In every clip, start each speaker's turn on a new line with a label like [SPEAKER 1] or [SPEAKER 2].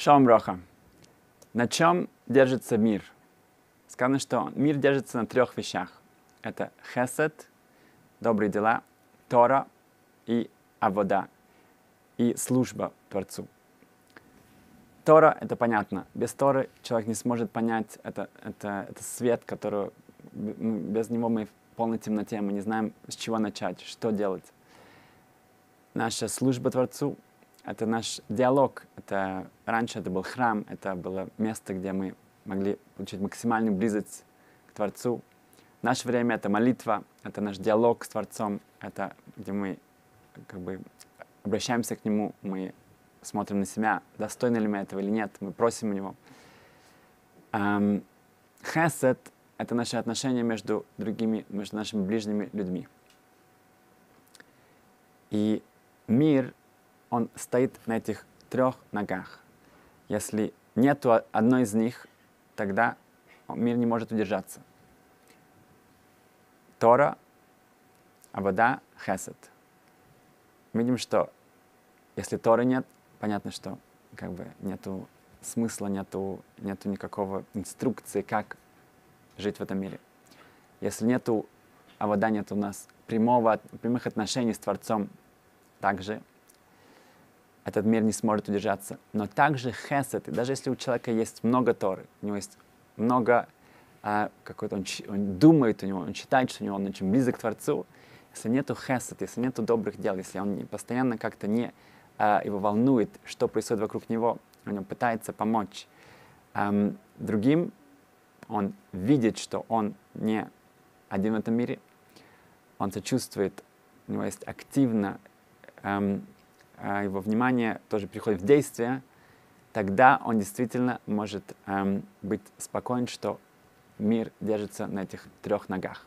[SPEAKER 1] Шалом броха. На чем держится мир? Сказано, что мир держится на 3 вещах. Это хесед, добрые дела, Тора и авода, и служба Творцу. Тора — это понятно. Без Торы человек не сможет понять, это свет, который без него мы в полной темноте, мы не знаем, с чего начать, что делать. Наша служба Творцу — это наш диалог. Раньше это был храм, это было место, где мы могли получить максимальную близость к Творцу. В наше время это молитва, это наш диалог с Творцом, это где мы обращаемся к Нему, мы смотрим на себя, достойны ли мы этого или нет, мы просим у Него. Хесед — это наши отношения между нашими ближними людьми. И мир, он стоит на этих 3 ногах. Если нету одной из них, тогда мир не может удержаться. Тора, авода, хесед. Видим, что если Торы нет, понятно, что нету смысла, нету никакого инструкции, как жить в этом мире. Если нету авода, нет у нас прямых отношений с Творцом, также этот мир не сможет удержаться. Но также хесед, и даже если у человека есть много Торы, у него есть много он думает, он считает, что он очень близок к Творцу, если нету хесед, если нету добрых дел, если он постоянно как-то его волнует, что происходит вокруг него, он пытается помочь другим, он видит, что он не один в этом мире, он сочувствует, у него есть активно, его внимание тоже приходит в действие, тогда он действительно может быть спокоен, что мир держится на этих 3 ногах.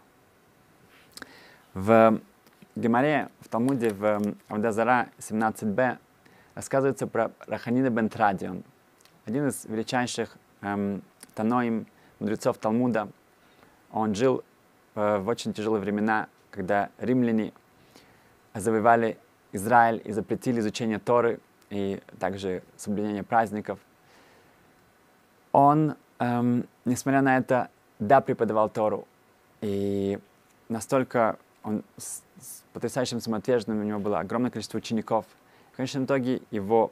[SPEAKER 1] В Гемаре, в Талмуде, в Авода Зара 17b рассказывается про Раханида бен Традион, один из величайших таноим, мудрецов Талмуда. Он жил в очень тяжелые времена, когда римляне завоевали Израиль и запретили изучение Торы и также соблюдение праздников. Он, несмотря на это, преподавал Тору. И настолько он с потрясающим самоотверженным, у него было огромное количество учеников. В конечном итоге его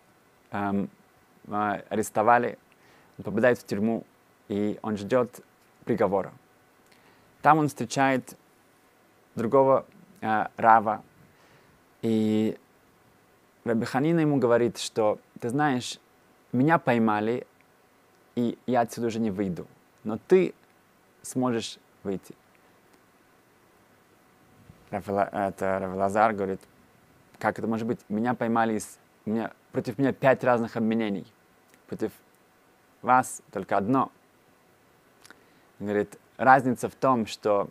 [SPEAKER 1] арестовали, он попадает в тюрьму, и он ждет приговора. Там он встречает другого рава, и Рабби Ханина ему говорит, что, ты знаешь, меня поймали, и я отсюда уже не выйду, но ты сможешь выйти. Рав Элазар говорит, как это может быть? Меня поймали, против меня 5 разных обвинений, против вас только одно. Он говорит, разница в том, что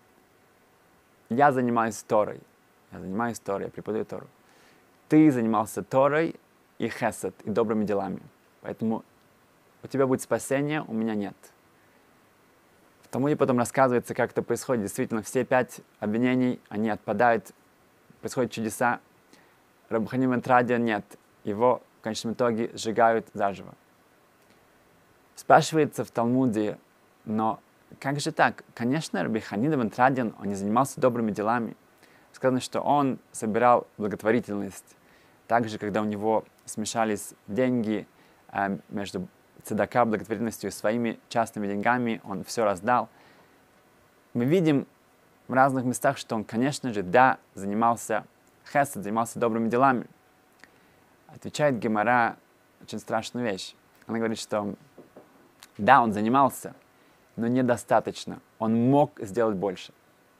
[SPEAKER 1] я занимаюсь Торой, я преподаю Тору. Ты занимался Торой и хесед, и добрыми делами. Поэтому у тебя будет спасение, у меня нет. В Талмуде потом рассказывается, как это происходит. Действительно, все 5 обвинений, они отпадают, происходят чудеса. Рабби Ханина бен Традион нет. Его в конечном итоге сжигают заживо. Спрашивается в Талмуде, но как же так? Конечно, Рабби Ханина бен Традион, он не занимался добрыми делами. Сказано, что он собирал благотворительность. Также, когда у него смешались деньги между цедака, благотворительностью и своими частными деньгами, он все раздал. Мы видим в разных местах, что он, конечно же, занимался хесед, занимался добрыми делами. Отвечает Гемара очень страшную вещь. Она говорит, что он занимался, но недостаточно. Он мог сделать больше.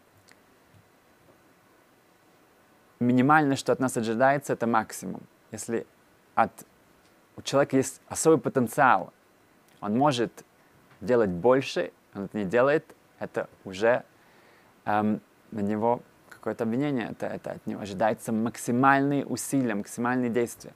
[SPEAKER 1] Минимально, что от нас ожидается, это максимум. Если у человека есть особый потенциал, он может делать больше, он это не делает, это уже на него какое-то обвинение, это от него ожидается максимальные усилия, максимальные действия.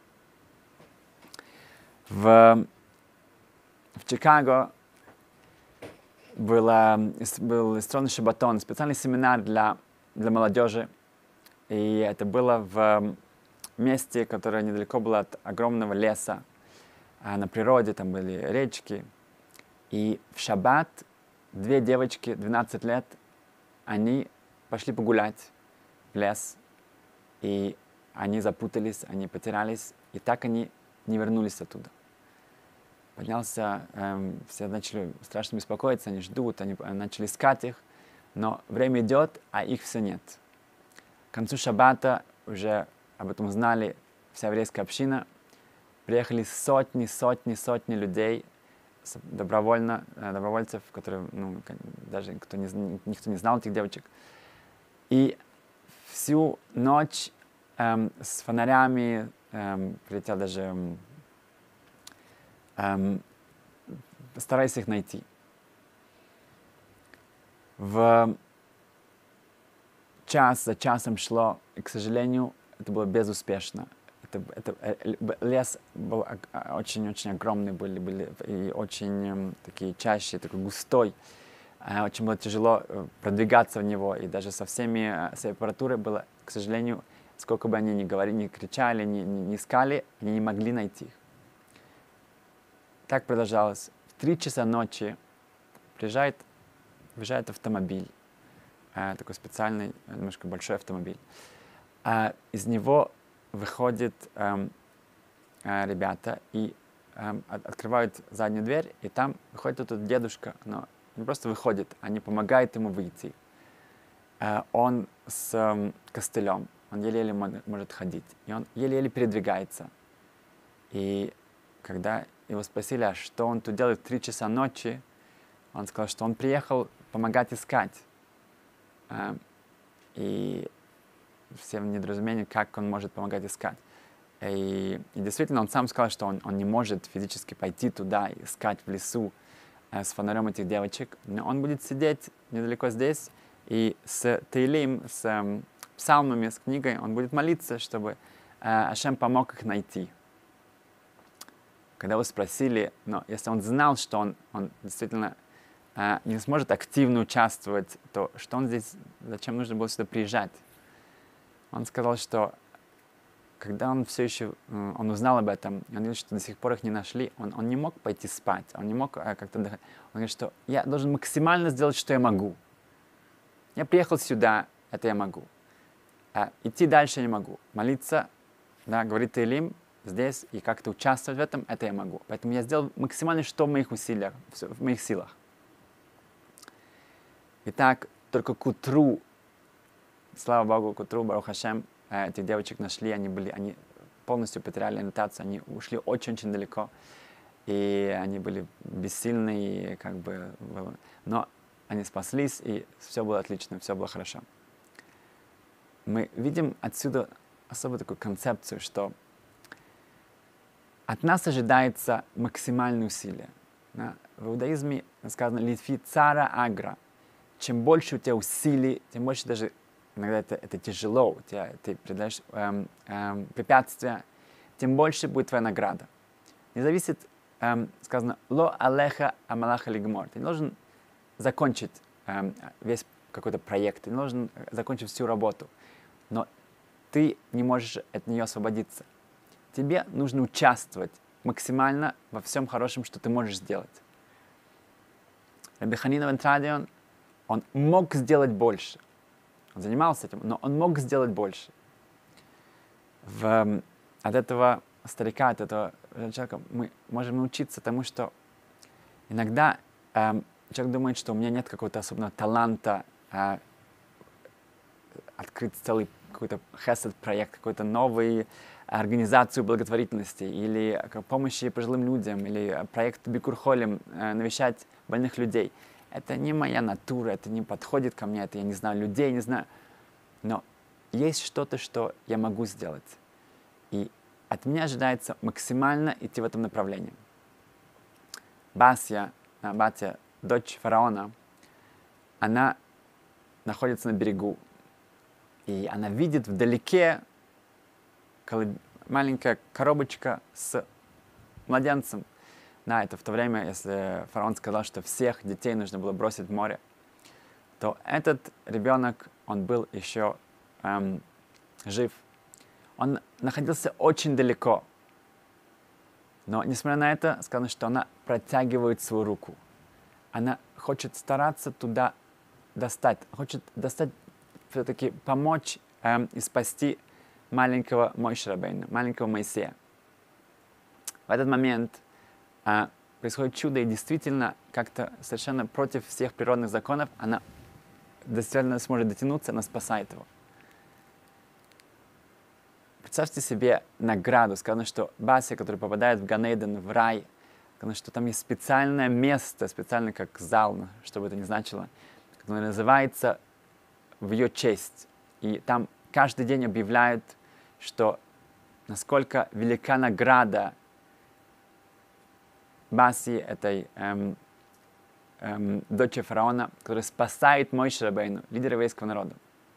[SPEAKER 1] В Чикаго был устроен шабатон, специальный семинар для молодежи. И это было в месте, которое недалеко было от огромного леса. на природе, там были речки. И в шаббат 2 девочки, 12 лет, они пошли погулять в лес. И они запутались, они потерялись, и так они не вернулись оттуда. Поднялся, все начали страшно беспокоиться, они ждут, они начали искать их, но время идет, а их все нет. К концу шаббата уже об этом узнали вся еврейская община. Приехали сотни людей, добровольцев, которые, даже никто не знал этих девочек. И всю ночь с фонарями прилетел даже стараясь их найти. Час за часом шло, и, к сожалению, это было безуспешно. Лес был очень-очень огромный, были и очень такие чащи, такой густой. Очень было тяжело продвигаться в него, и даже со всей аппаратурой было, к сожалению, сколько бы они ни говорили, ни кричали, ни искали, они не могли найти их. Так продолжалось. В 3 часа ночи въезжает автомобиль, такой специальный, немножко большой автомобиль. Из него выходят ребята и открывают заднюю дверь, и там выходит этот дедушка, но не просто выходит, они помогают ему выйти. Он с костылем, он еле-еле может ходить, и он еле-еле передвигается. И когда его спросили, а что он тут делает в 3 часа ночи, он сказал, что он приехал помогать искать. И все в недоразумении, как он может помогать искать. И действительно, он сам сказал, что он не может физически пойти туда и искать в лесу с фонарем этих девочек, но он будет сидеть недалеко здесь и с Теилим, с псалмами, с книгой, он будет молиться, чтобы Ашем помог их найти. Когда его спросили, но если он знал, что он действительно не сможет активно участвовать, то что он здесь, зачем нужно было сюда приезжать? Он сказал, что когда он все еще, он узнал об этом, он видел, что до сих пор их не нашли, он не мог пойти спать, он не мог как-то отдыхать. Он говорит, что я должен максимально сделать, что я могу. Я приехал сюда, это я могу. Идти дальше я не могу. Молиться, да, говорит Теилим, здесь и как-то участвовать в этом, это я могу. Поэтому я сделал максимально, что в моих усилиях, в моих силах. Итак, только к утру, слава Богу, к утру, Барух Ашем, этих девочек нашли, они полностью потеряли ориентацию, они ушли очень-очень далеко, и они были бессильны, но они спаслись, и все было отлично, все было хорошо. Мы видим отсюда особо такую концепцию, что от нас ожидается максимальное усилие. Да? В иудаизме сказано «литфи цара агра». Чем больше у тебя усилий, тем больше даже иногда это тяжело, ты преодолеешь препятствия, тем больше будет твоя награда. Не зависит, сказано «ло алеха амалаха лигмор». Ты не должен закончить весь какой-то проект, ты не должен закончить всю работу, но ты не можешь от нее освободиться. Тебе нужно участвовать максимально во всем хорошем, что ты можешь сделать. Раби Ханина бен Традион, он мог сделать больше. Он занимался этим, но он мог сделать больше. От этого старика, от этого человека мы можем научиться тому, что иногда человек думает, что у меня нет какого-то особенного таланта открыть целый какой-то хесед-проект, какой-то новый организацию благотворительности или помощи пожилым людям, или проект Бикур Холим, навещать больных людей. Это не моя натура, это не подходит ко мне, это я не знаю людей, не знаю. Но есть что-то, что я могу сделать. И от меня ожидается максимально идти в этом направлении. Батя, дочь фараона, она находится на берегу. И она видит вдалеке маленькая коробочка с младенцем. Да, это в то время, если фараон сказал, что всех детей нужно было бросить в море, то этот ребенок, он был еще жив. Он находился очень далеко. Но, несмотря на это, сказано, что она протягивает свою руку. Она хочет стараться туда достать, хочет достать, все-таки помочь и спасти маленького Моше Рабейну, маленького Моисея. В этот момент происходит чудо, и действительно, как-то совершенно против всех природных законов, она действительно сможет дотянуться, она спасает его. Представьте себе награду. Сказано, что Басия, который попадает в Ганейден, в рай, сказано, что там есть специальное место, специально как зал, что бы это ни значило, которое называется в ее честь. И там каждый день объявляют, что насколько велика награда Басии, этой дочери фараона, которая спасает Моше Рабейну, лидера еврейского народа.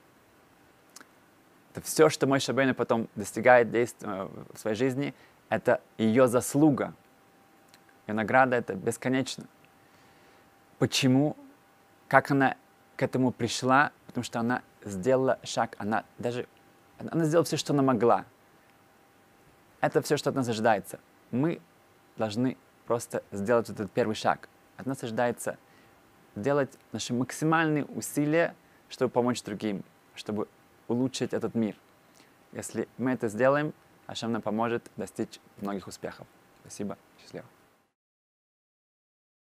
[SPEAKER 1] Это все, что Моше Рабейну потом достигает в своей жизни, это ее заслуга. Ее награда — это бесконечно. Почему? Как она к этому пришла? Потому что она сделала шаг, она сделала все, что она могла. Это все, что от нас ожидается. Мы должны просто сделать этот первый шаг. От нас ожидается делать наши максимальные усилия, чтобы помочь другим, чтобы улучшить этот мир. Если мы это сделаем, Ашем нам поможет достичь многих успехов. Спасибо. Счастливо.